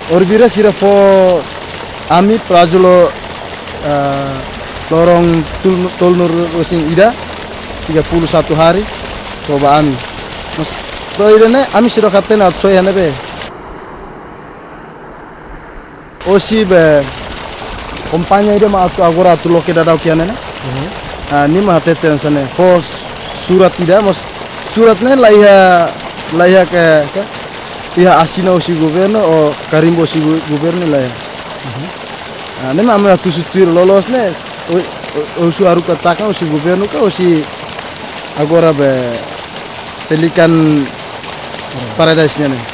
Orbira sira fo ami prajulo lorong Tulnur Rosing Ida 31 hari coba ami. Mas to irene ami sira kapten at soy hanebe. Osi be kompanya ida ma agora tu loke dadau kiane na. Ni ma teten sane fo surat tidak mas suratnya laiha ke sa iha asina osi governo o karimbo osi governo lah. Ni ma amra tu sutir lolos ne osu aru katakan osi governo ka osi agora be pelikan paradise nya ne.